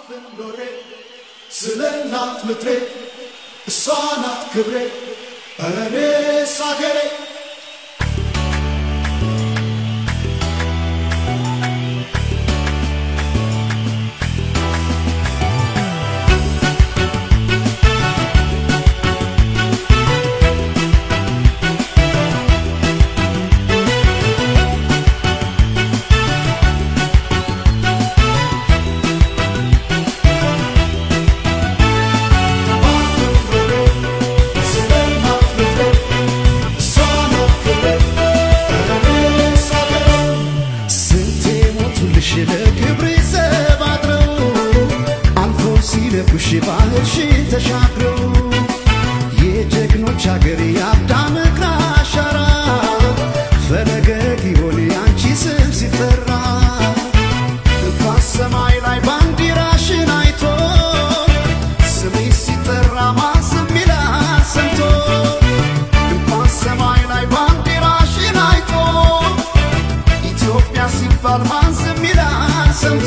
ባልፍን ኖሬ ስለናት ምድሬ እሷ ናት ክብሬ ኧረ እኔስ አገሬ ባህርሽን ተሻግረው የጀግኖች አገር ያዳም ክራሻራ ፈለገግ ይሆን ያንቺ ስም ሲጠራ እንኳን ሰማይ ላይ ባንዲራሽን አይቶ ስምሽ ሲጠራ ማዝም ይላል ሰምቶ እንኳን ሰማይ ላይ ባንዲራሽን አይቶ ኢትዮጵያ ሲባል ማዝም ይላል ሰምቶ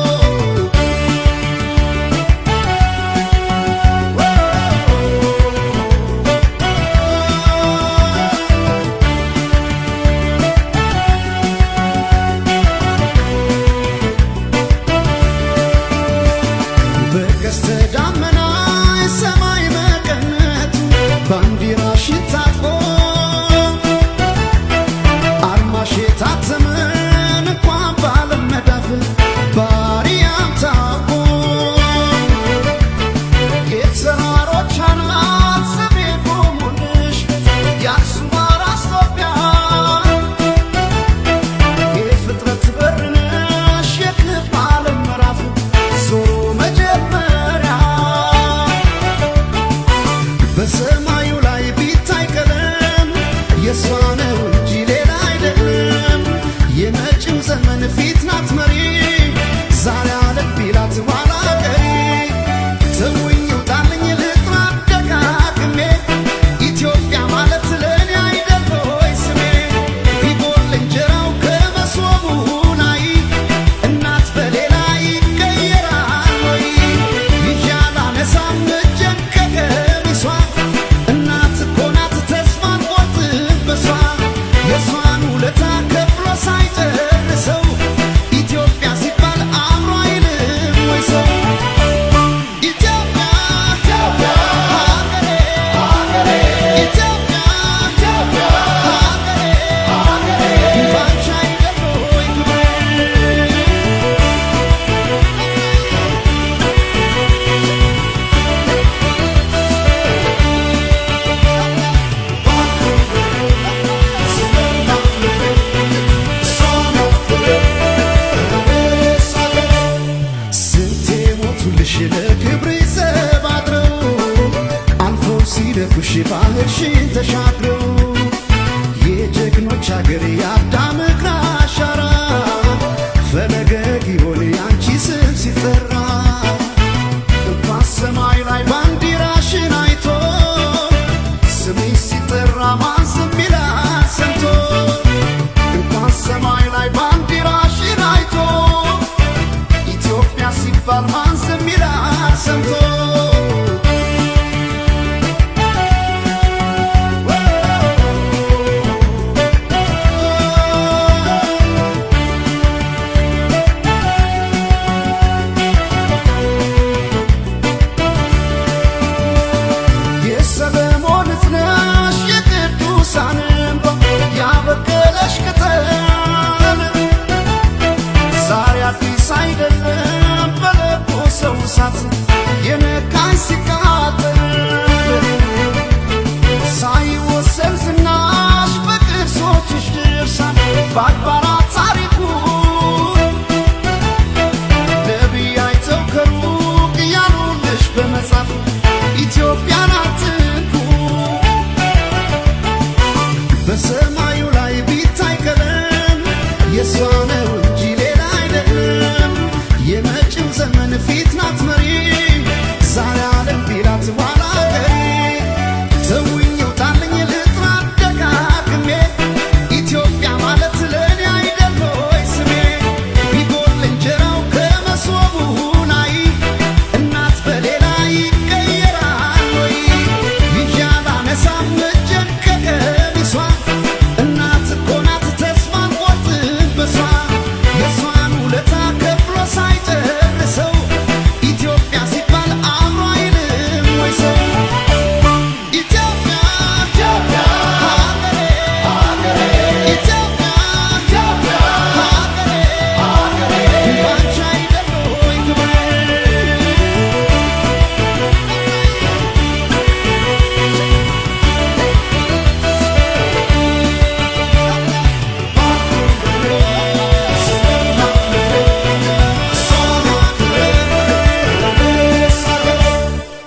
ባህርሽን ተሻግረው የጀግኖች አገር ያዳም ክራሻራ ፈለገግ ይሆን ያንቺ ስም ሲጠራ እንኳን ሰማይ ላይ ባንዲራሽን አይቶ ስምሽ ሲጠራ ማዝም ይላል ሰምቶ እንኳን ሰማይ ላይ ባንዲራሽን አይቶ ኢትዮጵያ ሲባል ማዝም ይላል ሰምቶ Yine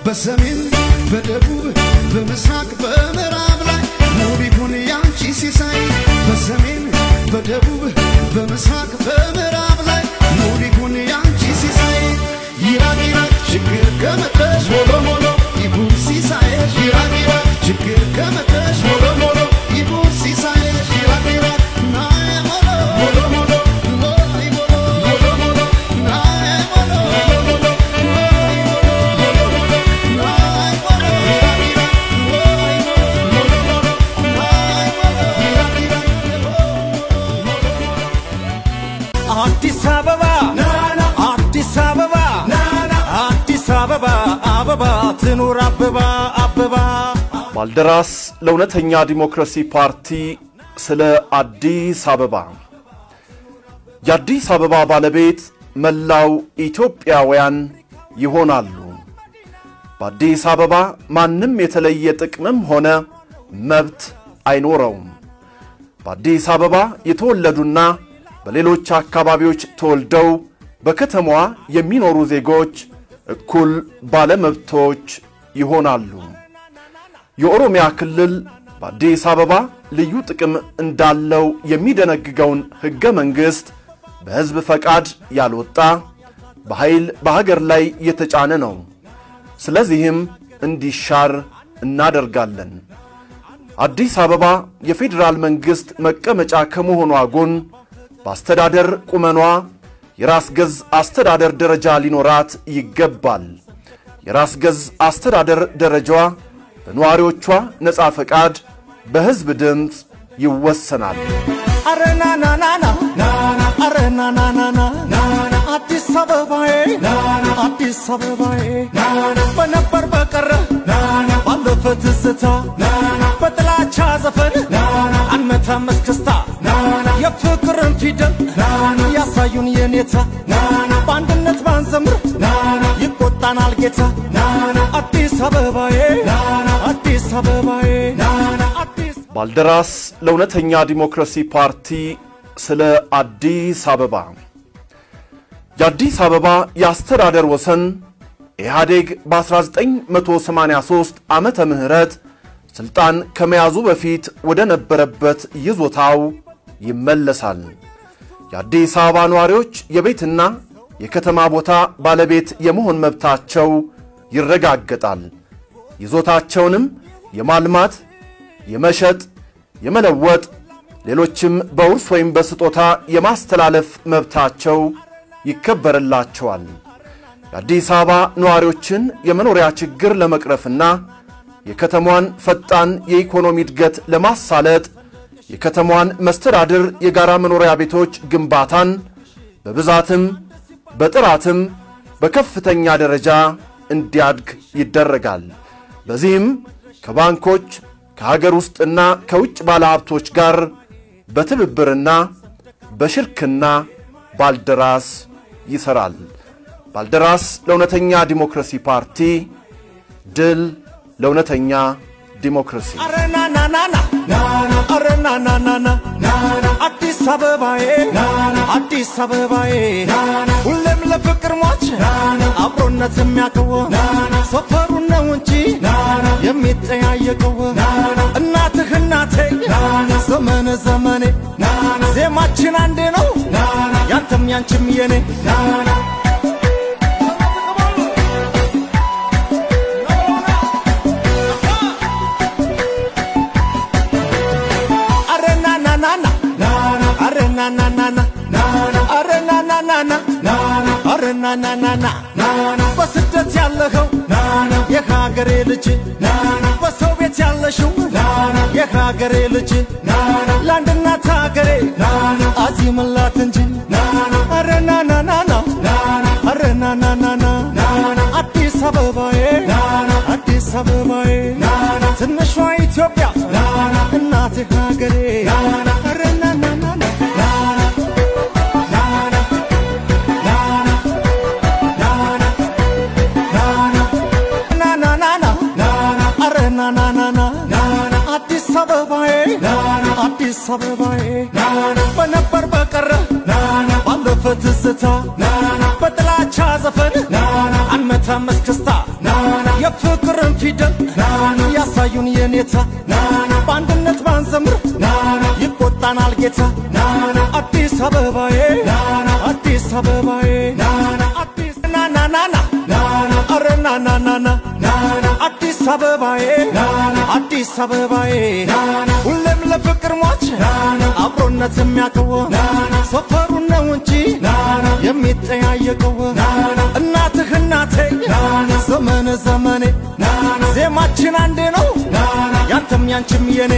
በሰሜን በደቡብ በምስራቅ በምዕራብ ላይ ሙሉ ይሁን ያንቺ ሲሳይ በሰሜን በደቡብ በምስራቅ በምዕራብ ላይ ሙሉ ይሁን ያንቺ ሲሳይ ይራቅ ይራቅ ችግር ከመጣሽ ሞሎ ሞሎ ይሁን ሲሳይ ይራቅ ይራቅ ችግር ከመጣሽ ሞሎ ሞሎ ይሁን ሲሳይ ይራቅ ይራቅ ናይ ሞሎ ሞሎ ሞሎ ናይ ሞሎ ሞሎ ሞሎ ናይ ሞሎ ሞሎ ሞሎ Addis Abeba, Addis Abeba, Addis Abeba, Abeba, ትኑር አበባ አበባ ባልደራስ ለእውነተኛ ዲሞክራሲ ፓርቲ ስለ አዲስ አበባ የአዲስ አበባ ባለቤት መላው ኢትዮጵያውያን ይሆናሉ። በአዲስ አበባ ማንም የተለየ ጥቅምም ሆነ መብት አይኖረውም። በአዲስ አበባ የተወለዱና በሌሎች አካባቢዎች ተወልደው በከተማዋ የሚኖሩ ዜጎች እኩል ባለመብቶች ይሆናሉ። የኦሮሚያ ክልል በአዲስ አበባ ልዩ ጥቅም እንዳለው የሚደነግገውን ሕገ መንግሥት በሕዝብ ፈቃድ ያልወጣ በኃይል በሀገር ላይ የተጫነ ነው። ስለዚህም እንዲሻር እናደርጋለን። አዲስ አበባ የፌዴራል መንግሥት መቀመጫ ከመሆኗ ጎን በአስተዳደር ቁመኗ የራስ ገዝ አስተዳደር ደረጃ ሊኖራት ይገባል። የራስ ገዝ አስተዳደር ደረጃዋ በነዋሪዎቿ ነፃ ፈቃድ በሕዝብ ድምፅ ይወሰናል። አረናናናና አረናናናና አዲስ አበባዬ አዲስ አበባዬ በነበር በቀረ ባለፈ ትዝታ በጥላቻ ዘፈን አንመታም እስክስታ የፍቅርን ፊደል ያሳዩን የኔታ በአንድነት ባንዘምር ይቆጣናል ጌታ አዲስ አበባዬ አዲስ አበባዬ ባልደራስ ለእውነተኛ ዲሞክራሲ ፓርቲ ስለ አዲስ አበባ የአዲስ አበባ የአስተዳደር ወሰን ኢህአዴግ በ1983 ዓመተ ምህረት ስልጣን ከመያዙ በፊት ወደ ነበረበት ይዞታው ይመለሳል። የአዲስ አበባ ነዋሪዎች የቤትና የከተማ ቦታ ባለቤት የመሆን መብታቸው ይረጋገጣል። ይዞታቸውንም የማልማት የመሸጥ የመለወጥ ሌሎችም በውርስ ወይም በስጦታ የማስተላለፍ መብታቸው ይከበርላቸዋል። የአዲስ አበባ ነዋሪዎችን የመኖሪያ ችግር ለመቅረፍና የከተማዋን ፈጣን የኢኮኖሚ እድገት ለማሳለጥ የከተማዋን መስተዳድር የጋራ መኖሪያ ቤቶች ግንባታን በብዛትም በጥራትም በከፍተኛ ደረጃ እንዲያድግ ይደረጋል። በዚህም ከባንኮች ከሀገር ውስጥና ከውጭ ባለሀብቶች ጋር በትብብርና በሽርክና ባልደራስ ይሰራል። ባልደራስ ለእውነተኛ ዲሞክራሲ ፓርቲ ድል ለእውነተኛ ዲሞክራሲ አረናናናና አረናናናና አዲስ አበባዬ አዲስ አበባዬ ሁሌም ለፍቅር ሟች አብሮነት የሚያከወን ሰፈሩ ነው እንጂ የሚጠያየቀው እናትህ እናቴ ዘመነ ዘመኔ ዜማችን አንዴ ነው ያንተም ያንቺም የኔ በስደት ያለኸው የሀገሬ ልጅ በሰው ቤት ያለሽው የሀገሬ ልጅ ለአንድናት ሀገሬ አዚምላት እንጂ አረናናናና አረናናናና አዲስ አበባዬ አዲስ አበባዬ ትንሿ ኢትዮጵያ እናቴ ሀገሬ አረናናናና አዲስ አበባዬ አዲስ አበባዬ በነበር በቀረ ባለፈ ትዝታ በጥላቻ ዘፈን አንመታም እስክስታ በፊደል ያሳዩን የኔታ በአንድነት ባንዘምር ይቆጣናል ጌታ አዲስ አበባዬ አዲስ አበባዬ አዲስ ናናናና አረናናናና አዲስ አበባዬ አዲስ አበባዬ ሁሌም ለፍቅር ሟች አብሮነት የሚያከው ሰፈሩ ነው እንጂ የሚጠያየቀው እናትህ እናቴ ዘመን ዘመኔ ዜማችን አንዴ ነው ያንተም ያንቺም የኔ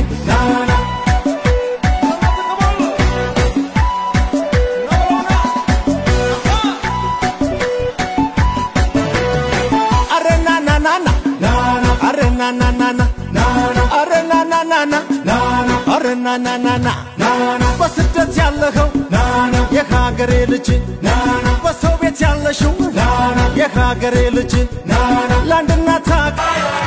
በስደት ያለኸው የሀገሬ ልጅ በሰው ቤት ያለሽው የሀገሬ ልጅ ለአንድ እናት